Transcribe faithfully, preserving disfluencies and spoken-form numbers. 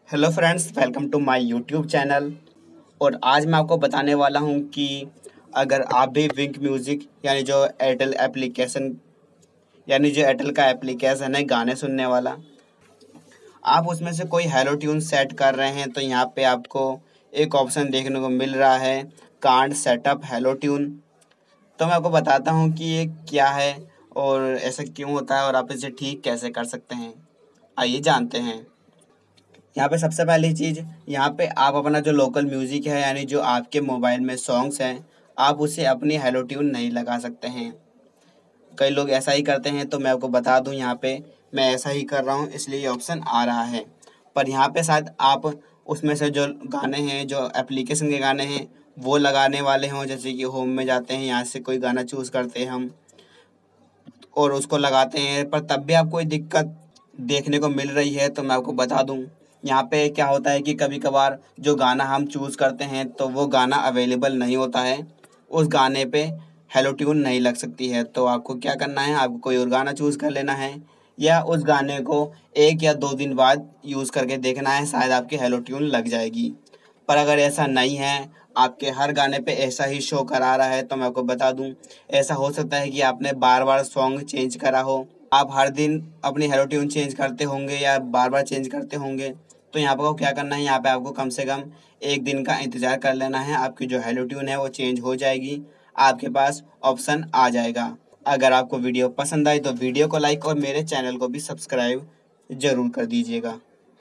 Hello friends, welcome to my YouTube channel. और आज मैं आपको बताने वाला हूं कि अगर आप भी विंक म्यूज़िक यानी जो एयरटेल एप्लीकेशन यानी जो एयरटेल का एप्लीकेशन है गाने सुनने वाला, आप उसमें से कोई हेलो ट्यून सेट कर रहे हैं तो यहाँ पे आपको एक ऑप्शन देखने को मिल रहा है, कांट सेटअप हेलो ट्यून। तो मैं आपको बताता हूँ कि ये क्या है और ऐसा क्यों होता है और आप इसे ठीक कैसे कर सकते हैं। आइए जानते हैं। यहाँ पे सबसे पहली चीज़, यहाँ पे आप अपना जो लोकल म्यूज़िक है यानी जो आपके मोबाइल में सॉन्ग्स हैं, आप उसे अपनी हेलो ट्यून नहीं लगा सकते हैं। कई लोग ऐसा ही करते हैं, तो मैं आपको बता दूं, यहाँ पे मैं ऐसा ही कर रहा हूँ इसलिए ये ऑप्शन आ रहा है। पर यहाँ पे शायद आप उसमें से जो गाने हैं, जो एप्लीकेशन के गाने हैं, वो लगाने वाले हों। जैसे कि होम में जाते हैं, यहाँ से कोई गाना चूज़ करते हैं हम और उसको लगाते हैं, पर तब भी आपको कोई दिक्कत देखने को मिल रही है तो मैं आपको बता दूं, यहाँ पे क्या होता है कि कभी कभार जो गाना हम चूज़ करते हैं तो वो गाना अवेलेबल नहीं होता है, उस गाने पे हेलो ट्यून नहीं लग सकती है। तो आपको क्या करना है, आपको कोई और गाना चूज़ कर लेना है या उस गाने को एक या दो दिन बाद यूज़ करके देखना है, शायद आपकी हेलो ट्यून लग जाएगी। पर अगर ऐसा नहीं है, आपके हर गाने पे ऐसा ही शो करा रहा है, तो मैं आपको बता दूं, ऐसा हो सकता है कि आपने बार बार सॉन्ग चेंज करा हो। आप हर दिन अपनी हेलो ट्यून चेंज करते होंगे या बार बार चेंज करते होंगे। तो यहाँ पर आपको क्या करना है, यहाँ पे आपको कम से कम एक दिन का इंतज़ार कर लेना है, आपकी जो हेलो ट्यून है वो चेंज हो जाएगी, आपके पास ऑप्शन आ जाएगा। अगर आपको वीडियो पसंद आई तो वीडियो को लाइक और मेरे चैनल को भी सब्सक्राइब ज़रूर कर दीजिएगा।